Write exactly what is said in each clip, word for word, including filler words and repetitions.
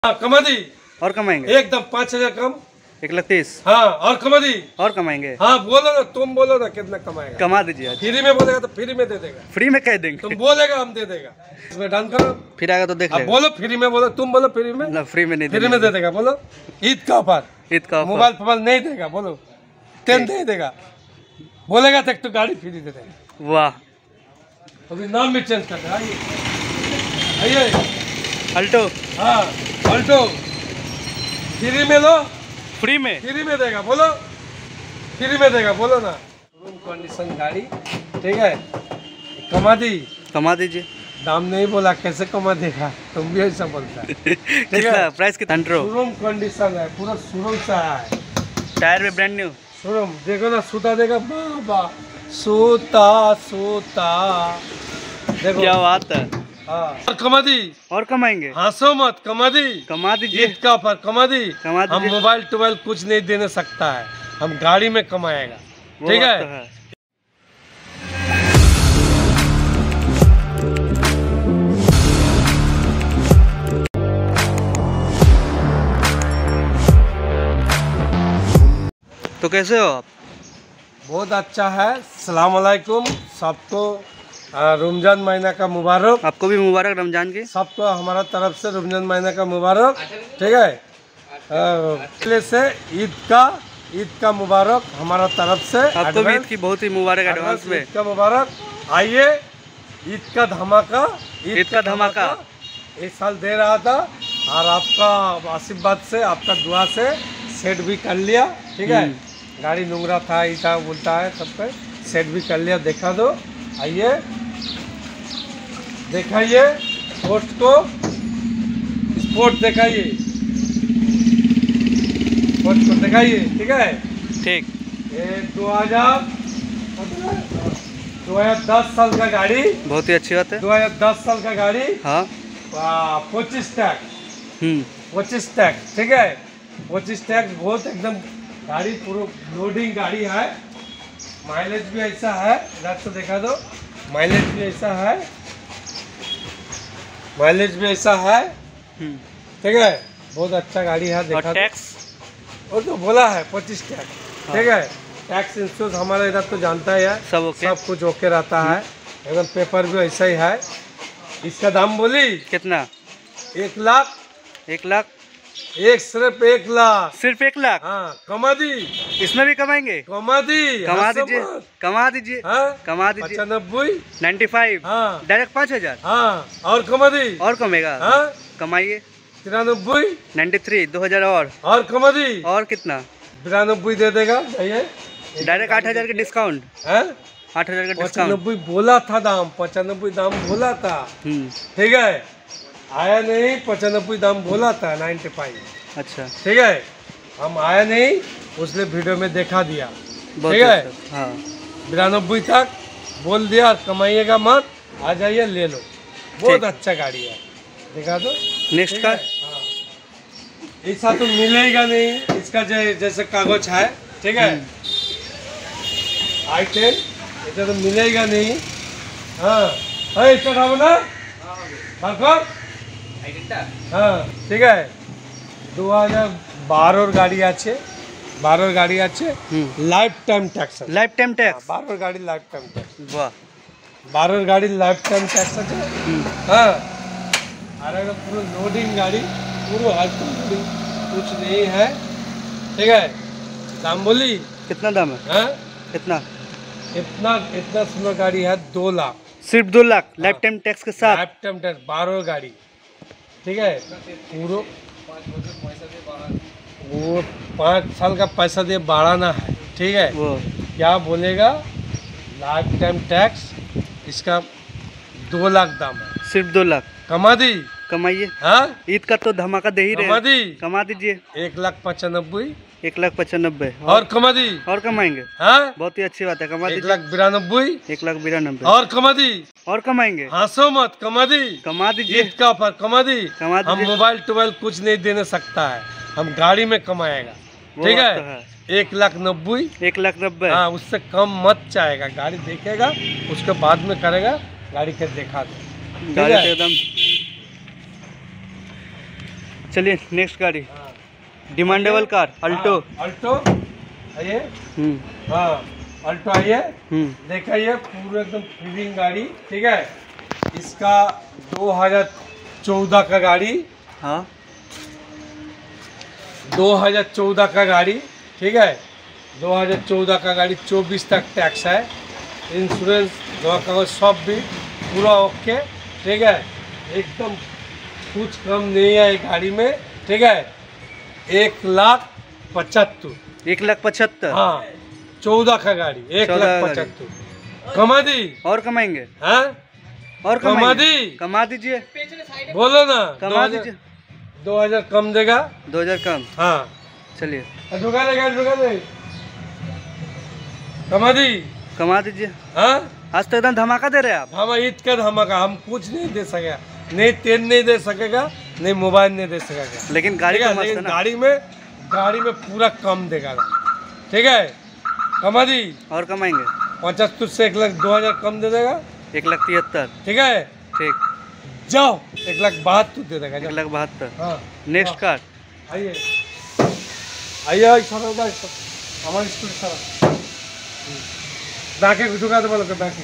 हाँ, कमा दी और कमाएंगे एकदम पाँच हजार कम एक लाख तीस हाँ और कमा दी और कमाएंगे। हाँ बोलो ना, तुम बोलो ना कितना कमाएगा। कमा दीजिए। फ्री में बोलेगा तो फ्री में दे देगा, फ्री में कह देंगे। तुम बोलेगा हम दे देगा। इसमें डन करो, फिर आएगा तो देख लेगा। बोलो फ्री में, बोलो तुम बोलो फ्री में ना, फ्री में नहीं फ्री में दे देगा। बोलो ईद का ऑफर, ईद का मोबाइल फोबाइल नहीं देगा, बोलो टेन दे देगा, बोलेगा तक तो गाड़ी फ्री दे देगा। वाह, अभी नाम भी चेंज कर दे। आइए आइए अल्टो। हाँ अल्टो फ्री में लो, फ्री में फ्री में देगा, बोलो फ्री में देगा, बोलो ना। रूम कंडीशन गाड़ी, ठीक है। कमा दी, कमा दीजिए। दाम नहीं बोला, कैसे कमा देगा, तुम भी ऐसा बोलता है। ठीक है, प्राइस कितना? रूम कंडीशन है, पूरा शोरूम से आया है। टायर में ब्रांड न्यू शोरूम देखो ना, सूता देगा बाबा, सूता सूता देखो, क्या बात है। हाँ और कमा दी और कमाएंगे। हंसो मत, कमा दी, कमा दीजिए। ईद का ऑफर कमा दी। कमा हम दीजिए। मोबाइल टोबाइल कुछ नहीं देने सकता है, हम गाड़ी में कमाएगा। ठीक है, तो है। तो कैसे हो आप? बहुत अच्छा है। सलाम अलैकुम सबको, रमजान महीना का मुबारक। आपको भी मुबारक रमजान की। सबको हमारा तरफ से रमजान महीना का मुबारक। ठीक है, पहले से ईद का ईद का मुबारक हमारा तरफ से। आपको भी ईद की बहुत ही मुबारक एडवांस में। ईद का मुबारक। आइए ईद का धमाका, ईद का धमाका इस साल दे रहा था, और आपका आशीर्वाद से, आपका दुआ से सेट भी कर लिया। ठीक है, गाड़ी नुंगरा था, ईटा बोलता है, सब पे सेट भी कर लिया। देखा दो, आइए दिखाइए स्पोर्ट को, स्पोर्ट दिखाइए, स्पोर्ट को दिखाइए। ठीक है, ठीक। ये दो हजार दो हजार दस साल का गाड़ी, बहुत ही अच्छी बात है। दो हजार दस साल का गाड़ी। हाँ, पच्चीस टैग, हम्म पच्चीस टैग। ठीक है, पच्चीस टैग, बहुत एकदम गाड़ी पूरा लोडिंग गाड़ी है। माइलेज भी ऐसा है, इधर से देखा दो, माइलेज भी ऐसा है, माइलेज भी ऐसा है। ठीक है, बहुत अच्छा गाड़ी है। देखा और टैक्स वो तो बोला है पच्चीस टैग। ठीक है, टैक्स इंश्योरेंस हमारा इधर तो जानता है, सब ओके, सब कुछ ओके रहता है एकदम। पेपर भी ऐसा ही है। इसका दाम बोली कितना? एक लाख, एक लाख एक सिर्फ एक लाख, सिर्फ एक लाख। हाँ कमा दी, इसमें भी कमाएंगे। कमा दी, कमा दीजिए, कमा दीजिए, हाँ कमा दीजिए। पचानब्बे, नाइन्टी फाइव, हाँ डायरेक्ट पाँच हजार हाँ और कमा दी, और कमेगा। हाँ कमाइए। तिरानबे, नाइन्टी थ्री, दो हजार और और कमा दी, और कितना? बिरानबे दे देगा भैया, डायरेक्ट आठ हजार का डिस्काउंट, है आठ हजार का डिस्काउंट। पचानबे बोला था दाम, पचानबे दाम बोला था। ठीक है, आया नहीं, पचानबे दाम बोला था, नाइन्टी फाइव। अच्छा, ठीक है, हम आया नहीं, उसने वीडियो में देखा दिया। ठीक है, हाँ बिरानबे तक बोल दिया, कमाइएगा मत, आ जाइए ले लो। बहुत अच्छा गाड़ी है, दिखा दो। नेक्स्ट का हाँ। ऐसा तो मिलेगा नहीं, इसका जै, जैसे कागज है। ठीक है, आई टेन ऐसा तो मिलेगा नहीं। हाँ है चढ़ाओ ना, हाँ ठीक है। दो हजार बारह गाड़ी आछे, बारह गाड़ी आछे, lifetime tax, lifetime tax, बारह गाड़ी लाइफ टाइम टैक्स। वाह, बारह गाड़ी लाइफ टाइम टैक्स আছে। हाँ, अरे पूरा लोडिंग गाड़ी, पूरा हाई लोडिंग, कुछ नहीं है। ठीक है, दाम बोली कितना दाम है? हाँ कितना? इतना इतना सुंदर गाड़ी है, दो लाख, सिर्फ दो लाख लाइफ टाइम टैक्स के साथ। लाइफ टाइम टैक्स, बारह गाड़ी। ठीक है, पूरा वो पाँच साल का पैसा दे बढ़ाना है। ठीक है, वो क्या बोलेगा, लाइफ टाइम टैक्स, इसका दो लाख दाम है। सिर्फ दो लाख कमा दी, कमाइए। हाँ ईद का तो धमाका दे ही रहे। कमा दी, कमा दीजिए। एक लाख पचानब्बे, एक लाख पचानब्बे और कमा दी, और कमाएंगे। हाँ बहुत ही अच्छी बात है, कमा एक दीजिए। लाख बिरानब्बे, एक लाख बिरानब्बे और कमा दी, और कमाएंगे। हंसो मत, कमा दी, कमा दीजिए। ईद का ऑफर कमा दी। कमा हम दीजिए। मोबाइल टोबाइल कुछ नहीं देने सकता है, हम गाड़ी में कमाएगा। ठीक है, तो है। एक लाख नब्बे, एक लाख नब्बे, हाँ उससे कम मत चाहेगा। गाड़ी देखेगा, उसके बाद में करेगा, गाड़ी के देखा दो। गाड़ी तो एकदम चलिए नेक्स्ट गाड़ी, हाँ, डिमांडेबल कार अल्टो। हाँ, अल्टो आइए। हम्म हाँ, अल्टो आइए, हम्म देखिए पूरा एकदम फिटिंग गाड़ी, ठीक है। इसका दो हज़ार चौदह का गाड़ी, हाँ दो हज़ार चौदह का गाड़ी, ठीक है। दो हज़ार चौदह का गाड़ी, चौबीस तक टैक्स है, इंश्योरेंस जमा कागज सब भी पूरा ओके, ठीक है। एकदम कुछ कम नहीं है एक गाड़ी में, ठीक है। एक लाख पचहत्तर, एक लाख पचहत्तर। हाँ, चौदह का गाड़ी, एक चौदह लाख का गाड़ी। पचहत्तर कमा दी, और कमाएंगे, हाँ, और कमा कमाएंगे। दी, कमा दीजिए, बोलो ना, कमा दीजिए। दो हजार कम देगा, दो हजार कम। हाँ, चलिए रुका देगा, रुका दे, कमा दी, कमा दीजिए। हाँ। आज तो एकदम धमाका दे रहे हैं आप। हम ईद का धमाका, हम कुछ नहीं दे सकेगा, नहीं तेल नहीं दे सकेगा, नहीं मोबाइल नहीं दे सकेगा, लेकिन गाड़ी ठीक तो है। मस्त है लेकिन ना। गाड़ी में गाड़ी में पूरा कम देगा, ठीक है। कमा दी, और कमाएंगे, पचहत्तर से एक लाख दो हजार कम दे देगा, एक लाख तिहत्तर। ठीक है। ठीक, जाओ, एक लाख बहत्तर दे देगा, एक जाओ। लाख बहत्तर। हाँ, नेक्स्ट कार, आइए आइए, सर होगा हमारे स्कूल सर डाके ढुका दे, बोलो के डाके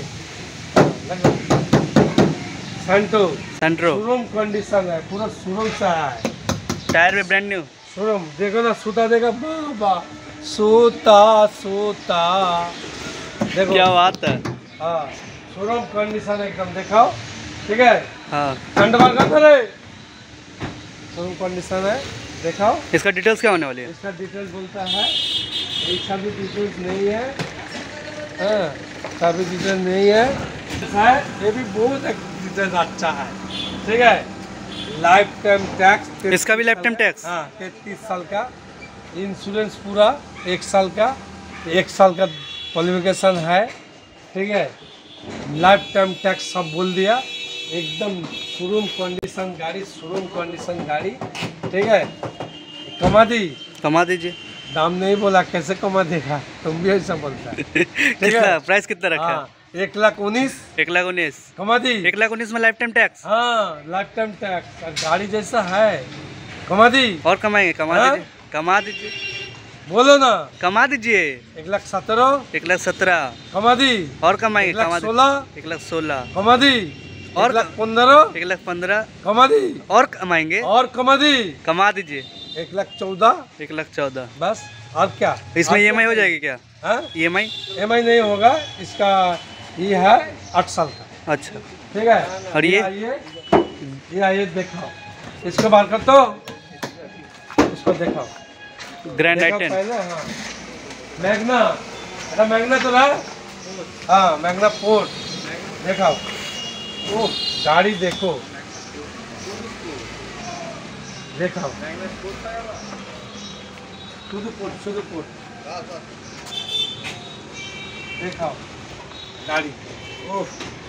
सेंटो सेंट्रो। शोरूम कंडीशन है, पूरा शोरूम सा है, टायर भी ब्रांड न्यू। शोरूम देखो ना, सूता देगा, बाबा सूता सूता देखो, क्या बात है। हाँ, शोरूम कंडीशन एकदम दिखाओ, ठीक है। हाँ, खंडवा का था रे, शोरूम कंडीशन है, दिखाओ। इसका डिटेल्स क्या होने वाली है? इसका डिटेल्स बोलता है, इसका भी डिटेल्स नहीं है, हाँ, इसका भी डिटेल्स नहीं है, है ये भी बहुत डिटेल्स अच्छा है, ठीक है। लाइफ टाइम टैक्स, इसका भी लाइफ टाइम टैक्स? हाँ, तैतीस साल का इंश्योरेंस, पूरा एक साल का, एक साल का क्वालिफिकेशन है, ठीक है। लाइफ टाइम टैक्स सब बोल दिया, एकदम शोरूम कंडीशन गाड़ी, शोरूम कंडीशन गाड़ी, ठीक है। कमा दी, कमा दीजिए। दाम नहीं बोला, कैसे कमा देगा, तुम भी ऐसा बोलता है, कितना प्राइस कितना रखा हाँ, एक लाख उन्नीस, है? एक लाख उन्नीस। कमा दी, एक लाख उन्नीस में लाइफ टाइम टैक्स। हाँ, लाइफ टाइम टैक्स, और गाड़ी जैसा है, कमा दी, और कमाएंगे, कमा हाँ? दीजिए, कमा दीजिए, बोलो ना, कमा दीजिए। एक लाख सत्रह, एक लाख सत्रह। कमा दी, और कमाएंगे, एक लाख कमा दीजिए। सोलह, एक लाख सोलह। कमा दी, और एक लाख पंद्रह, एक लाख पंद्रह। कमा दी, और कमाएंगे, और कमा दी, कमा दीजिए। एक लाख चौदह, एक लाख चौदह। बस, और क्या इसमें ई एम आई हो जाएगी क्या? हाँ, ई एम आई? एम आई नहीं होगा, इसका ये है आठ साल का, अच्छा, ठीक है। और ये? आइए, ये आइए दिखाओ, इसको बाहर कर दो, इसको दिखाओ, ग्रैंड आई देखो टेन। पहले, हाँ, मैग्ना, अरे मैग्ना तो रहा, हाँ, मैग्ना फोर्ड, दिखाओ, ओ गाड़ी देखो, दिखाओ, शुद्ध कोट, शुद्ध कोट, दिखाओ गाड़ी, ओह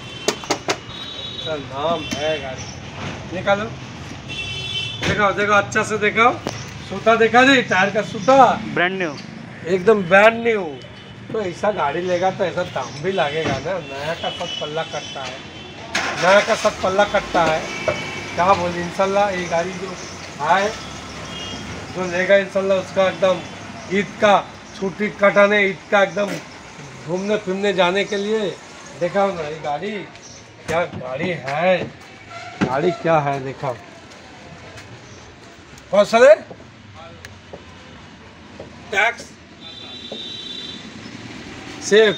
चल, नाम है गाड़ी, निकालो, दिखाओ, देखो अच्छा से दिखाओ, सूता देखा जी, टायर का सूता ब्रांड न्यू। एकदम ब्रांड न्यू। तो ऐसा गाड़ी लेगा तो ऐसा दाम भी लगेगा ना, नया का सब पल्ला कटता है, नया का सब पल्ला कटता है, क्या बोले। इंशाल्लाह ये गाड़ी जो है, जो लेगा इंशाल्लाह उसका एकदम ईद का छुट्टी कटाने, ईद का एकदम घूमने फिरने जाने के लिए, देखा ना ये गाड़ी, क्या गाड़ी है, गाड़ी क्या है, देखा कौन सा है टैक्स सेफ,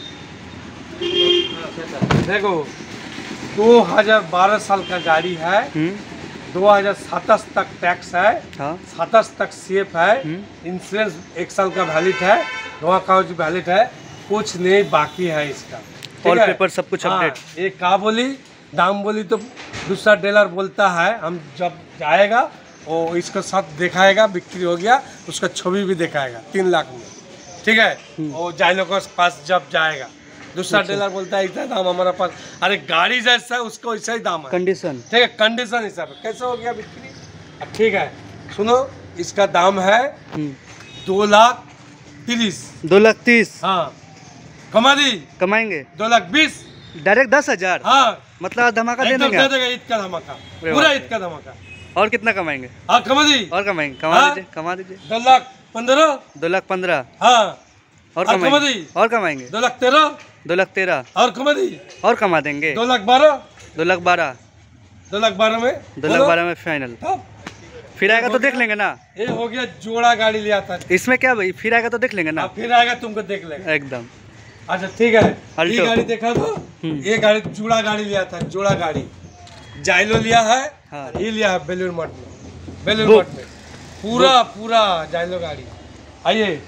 देखो दो हज़ार बारह साल का गाड़ी है, हम्म, दो हज़ार सत्ताईस तक टैक्स है, हाँ, सत्ताईस तक सेफ है, हम्म। इंश्योरेंस एक साल का वैलिड है, धोआ कागज वैलिड है, कुछ नहीं बाकी है इसका, ठीक ऑल है? पेपर सब कुछ हाँ, अपडेट। ये का बोली, दाम बोली तो दूसरा डीलर बोलता है, हम जब जाएगा वो इसके साथ दिखाएगा, बिक्री हो गया उसका छवि भी दिखाएगा तीन लाख में, ठीक है। वो जाइलो के पास जब जाएगा, दूसरा डीलर बोलता है इतना दाम हमारा पास, अरे गाड़ी जैसा है उसका वैसा ही दाम है, कंडीशन। ठीक है, कंडीशन हिसाब है, कैसे हो गया बिक्री, अब ठीक है। सुनो, इसका दाम है दो लाख तीस, दो लाख तीस। हाँ, कमा दी, कमाएंगे दो लाख बीस, डायरेक्ट दस हजार। हाँ, मतलब धमाका दे एकदम देंगे दे देगा, ईद का धमाका, अरे पूरा वाह। ईद का धमाका, और कितना कमाएंगे? हाँ कमा दी, और कमाएंगे, कमा हाँ? दीजिए, कमा दीजिए। दो लाख पंद्रह, दो लाख पंद्रह हाँ और और कमा कमाएंगे, दी, और कमाएंगे। दो लाख तेरह दो लाख तेरह और कमा दी, और कमा देंगे। दो लाख बारह, दो लाख बारह दो लाख बारह में दो लाख बारह में फाइनल। तब फिर आएगा तो देख लेंगे ना। ये हो गया जोड़ा गाड़ी लिया था। इसमें क्या भाई, फिर आएगा तो देख लेंगे ना। अब फिर आएगा तुमको देख लेंगे एकदम। अच्छा ठीक है, ये अल्टो। गाड़ी देखा तो हम्म। ये गाड़ी जोड़ा गाड़ी लिया था, जोड़ा गाड़ी जाइलो लिया है, हाँ। और ये लिया है बेलूर मठ में, बेलूर वो- मठ में पूरा पूरा जाइलो गाड़ी। आइए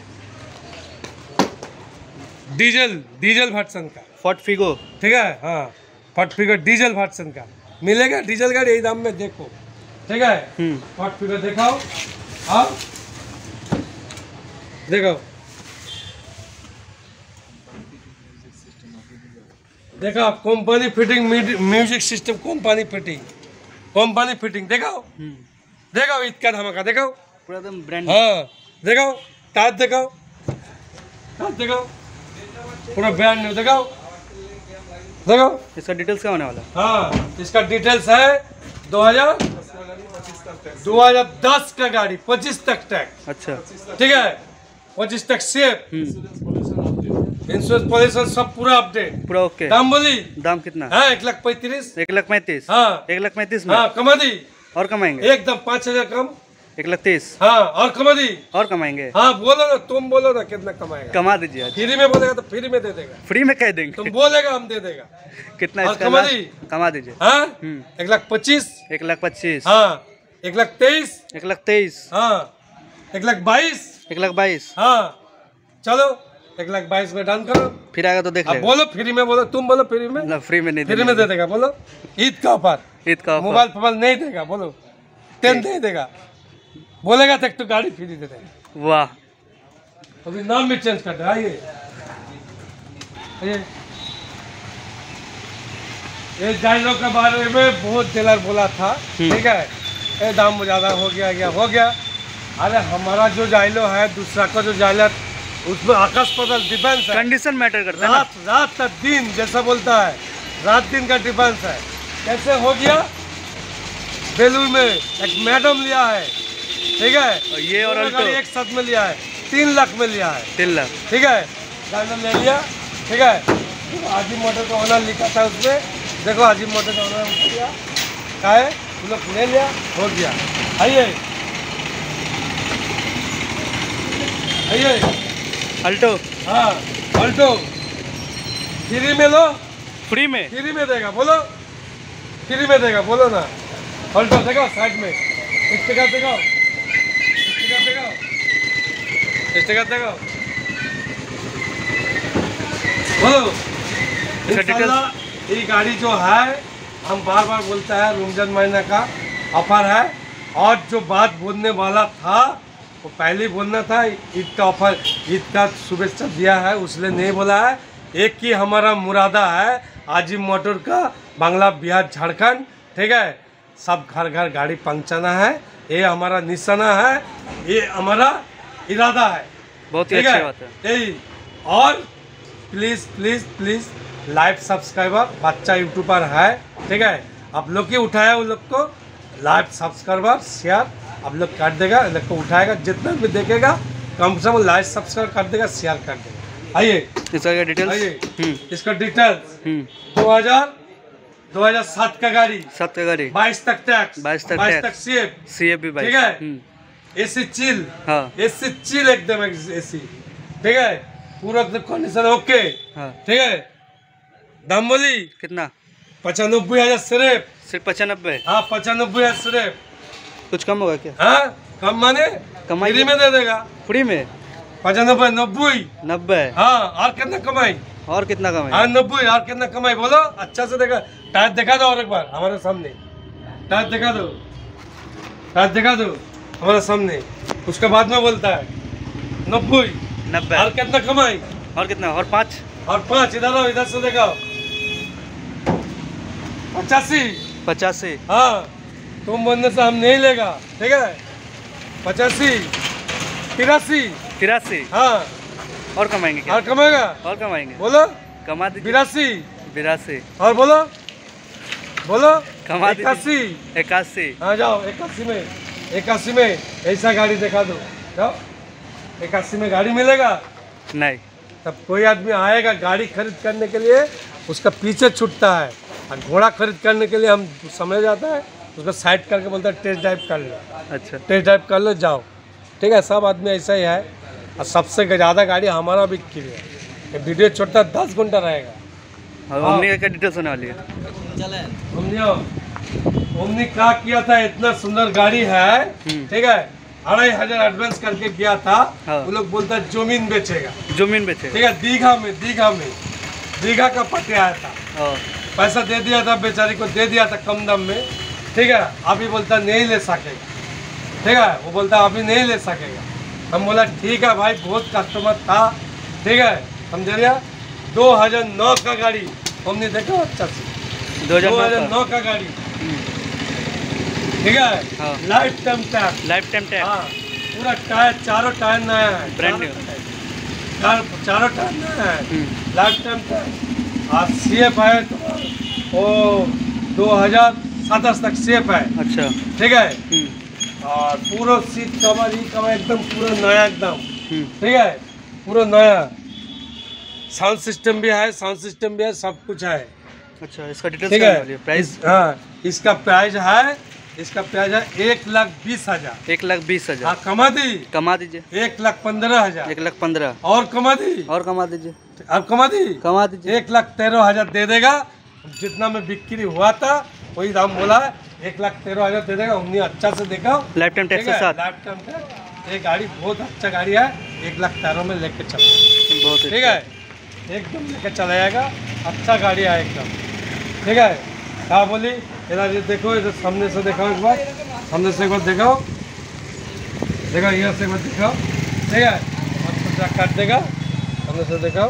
डीजल डीजल वर्जन का फोर्ट फिगो। ठीक है, हाँ फट फिगर डीजल वर्जन का मिलेगा, डीजल गाड़ी यही दाम में देखो, ठीक है। हम्म। फट फिगर दिखाओ, आओ देखो देखो company fitting, music system company fitting, company fitting दिखाओ, हम्म। देखो इसका धमाका दिखाओ, पूरा एकदम ब्रांड। हाँ दिखाओ, टायर दिखाओ, टायर दिखाओ, पूरा ब्रांड न्यू दिखाओ, देखो। इसका डिटेल्स क्या होने वाला है? हाँ इसका डिटेल्स है दो हजार दो हजार दस का गाड़ी, पच्चीस तक टैक्स, अच्छा। ठीक है, पच्चीस तक सेफ, हम्म। इंश्योरेंस पॉल्यूशन सब पूरा अपडेट। पूरा ओके। दाम बोली दाम कितना? हाँ एक लाख पैंतीस, एक लाख पैंतीस। हाँ एक लाख पैंतीस में हाँ कमा दी, और कमाएंगे। एकदम पाँच हजार कम, एक लाख तीस हाँ और कमा दी, और कमाएंगे। हाँ बोलो ना, तुम बोलो ना कितना कमाएगा, कमा दीजिए आज। फ्री में बोलेगा तो फ्री में दे देगा, फ्री में कह देंगे। तुम बोलेगा हम दे देगा। कितना और इसका कमा लास्ट? दी? कमा दीजिए। हाँ हम्म। एक लाख पच्चीस, एक लाख पच्चीस। हाँ एक लाख तेईस, एक लाख तेईस। हाँ एक लाख बाईस, एक लाख बाईस। हाँ चलो एक लाख बाईस में डन करो। फिर आएगा तो देख अब लेगा। बोलो फ्री में, बोलो तुम बोलो फ्री में, मतलब फ्री में नहीं फ्री में दे देगा, बोलो ईद का ऑफर, ईद का ऑफर। मोबाइल फोबाइल नहीं देगा, बोलो टेन नहीं देगा, बोलेगा तक तो गाड़ी फ्री दे देगा। वाह। अभी नाम भी चेंज कर दे। आइए आइए, ये जाइलो के बारे में बहुत डीलर बोला था, ठीक है, ये दाम ज़्यादा हो गया गया हो गया। अरे हमारा जो जाइलो है, दूसरा का जो जाइलो उसमें आकाश पाताल डिफरेंस है, कंडीशन मैटर करता है ना। रात रात का दिन जैसा बोलता है, रात दिन का डिफरेंस है। कैसे हो गया, बेलूर में एक मैडम लिया है, ठीक है, और ये और दोनों अल्टो गाड़ी एक साथ में लिया है, तीन लाख में लिया है, तीन लाख। ठीक है, गाड़ी ले लिया, ठीक है। आजी मोटर का ऑनर लिखा था उसमें, देखो आजी मोटर का ऑनर लिया क्या है, उन लोग ले लिया, हो गया। आइए आइए, अल्टो हाँ अल्टो फ्री में लो, फ्री में। फ्री में देगा, बोलो फ्री में देगा, बोलो ना। अल्टो देखो साइड में, स्टिकर देखो, स्टिकर देखो, स्टिकर देखो, बोलो। इंशाल्लाह ये गाड़ी जो है, हम बार बार बोलते हैं रमजान महीने का ऑफर है, और जो बात बोलने वाला था वो पहले बोलना था, ईद का ऑफर, ईद का शुभेच्छा दिया है, उसने नहीं बोला है। एक ही हमारा मुरादा है, आजिम मोटर का, बांग्ला बिहार झारखंड, ठीक है, सब घर घर गाड़ी पहुंचाना है, ये हमारा निशाना है, ये हमारा इरादा है, बहुत ही ठीक अच्छी है, बात है। यही। और please please please live subscriber बच्चा यूट्यूबर है, ठीक है, आप लोग के उठाया उन लोग को लाइव सब्सक्राइबर शेयर आप लोग कर देगा, इन लोग को उठाएगा, जितना भी देखेगा कम से कम लाइव सब्सक्राइब कर देगा, शेयर कर देगा। आइए इसका क्या डिटेल्स? आइए हम्म। इसका डिटेल्स हम्म। दो हजार दो हजार सात का गाड़ी, सात का गाड़ी, बाईस तक टैक्स, बाईस तक बाईस टैक्स। तक सीएफ, सीएफ भी बाईस। ठीक है। हम्म। एसी चिल, हाँ एसी चिल एकदम एसी, ठीक है, पूरा कंडीशन ओके, हाँ। ठीक है। दाम बोली कितना? पचानबे हजार सिर्फ, सिर्फ पचानबे। हाँ पचानबे हजार सिर्फ, कुछ कम होगा क्या? हाँ कम माने कमाई फ्री में दे देगा, फ्री में? पचानबे नब्बे, नब्बे। हाँ और कितना कमाई, और कितना कमाई? हाँ नब्बे और कितना कमाई, बोलो अच्छा से देखा, टायर दिखा दो और एक बार हमारे सामने, टायर दिखा दो, टायर दिखा दो हमारे सामने, उसके बाद में बोलता है नब्बे, नब्बे। और कितना कमाई, और कितना? और पाँच। और पाँच, इधर आओ, इधर से दिखाओ, पचासी, पचासी। हाँ तुम बोलने से हम नहीं लेगा, ठीक है, पचासी, तिरासी, तिरासी। हाँ और कमाएंगे क्या? और कमाएगा, और कमाएंगे, बोलो कमा दीजिए। बिरासी, बिरासी। और बोलो बोलो कमा दीजिए। इक्यासी। इक्यासी। हाँ जाओ इक्यासी में, इक्यासी में ऐसा गाड़ी दिखा दो, जाओ इक्यासी में गाड़ी मिलेगा। नहीं। तब कोई आदमी आएगा गाड़ी खरीद करने के लिए, उसका पीछे छूटता है, और घोड़ा खरीद करने के लिए हम समझ जाता है, उसको साइड करके बोलता है टेस्ट ड्राइव कर लो। अच्छा, टेस्ट ड्राइव कर लो जाओ, ठीक है। सब आदमी ऐसा ही है, और सबसे ज़्यादा गाड़ी हमारा बिक्री है। ये वीडियो छोटा दस घंटा रहेगा। और ओमनी का डिटेल्स होने वाली है। ओमनी ओमनी क्या किया था, इतना सुंदर गाड़ी है, ठीक है, अढ़ाई हजार एडवांस करके गया था। हाँ। वो लोग बोलता है जमीन बेचेगा, जमीन बेचेगा, ठीक है। दीघा में दीघा में दीघा का पटे आया था, हाँ। पैसा दे दिया था, बेचारी को दे दिया था कम दाम में, ठीक है। अभी बोलता नहीं ले सकेगा, ठीक है, वो बोलता अभी नहीं ले सकेगा। हम बोला ठीक है भाई, बहुत कस्टमर था, ठीक है, समझ लिया। दो हजार नौ का गाड़ी हमने देखा अच्छा से, दो हजार नौ का गाड़ी, ठीक है। हाँ। Lifetime tag, lifetime tag, हाँ, पूरा टायर, चारों टायर नया है, ब्रांड न्यू, चारों टायर नया है, लाइफ टाइम टैग। और सी एफ है वो दो हजार सताईस तक सेफ है। अच्छा, ठीक है। और पूरा सीट कवर ही कवर एकदम पूरा नया एकदम, ठीक है, पूरा नया। साउंड सिस्टम भी है, साउंड सिस्टम भी है, सब कुछ है। अच्छा, इसका डिटेल्स क्या है, प्राइस? हाँ, इसका प्राइस है, इसका प्राइस है एक लाख बीस हजार। एक लाख बीस हजार। हाँ, कमा दी, कमा दीजिए। एक लाख पंद्रह हजार। एक लाख पंद्रह और कमा दी, और कमा दीजिए, और कमा दी, कमा दीजिए। एक लाख तेरह हजार दे देगा, जितना में बिक्री हुआ था वही दाम बोला है। एक लाख तेरह हजार दे देगा। हमने अच्छा से देखा, लाइफ टाइम टैक्स के साथ, लाइफ टाइम टैक्स। ये गाड़ी बहुत अच्छा गाड़ी है, एक लाख तेरह में लेके चलो, बहुत ठीक है, एकदम लेके चला जाएगा। अच्छा गाड़ी है एकदम, ठीक है। हाँ बोली, इधर ये देखो, इधर सामने से दिखाओ एक बार, सामने से एक बार दिखाओ, देखो यहाँ से एक बार दिखाओ, ठीक है, आपको काट देगा, सामने से दिखाओ।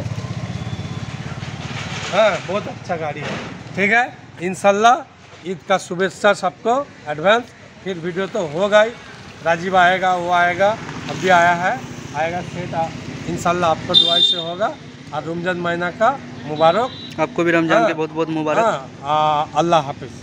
हाँ, बहुत अच्छा गाड़ी है, ठीक है। इंशाल्लाह ईद का शुभेच्छा सबको एडवांस। फिर वीडियो तो होगा ही, राजीव आएगा, वो आएगा, अभी आया है, आएगा सेट, इंशाल्लाह आपको दुआ से होगा। और रमजान महीना का मुबारक, आपको भी रमजान के बहुत बहुत मुबारक। हाँ, अल्लाह हाफिज़।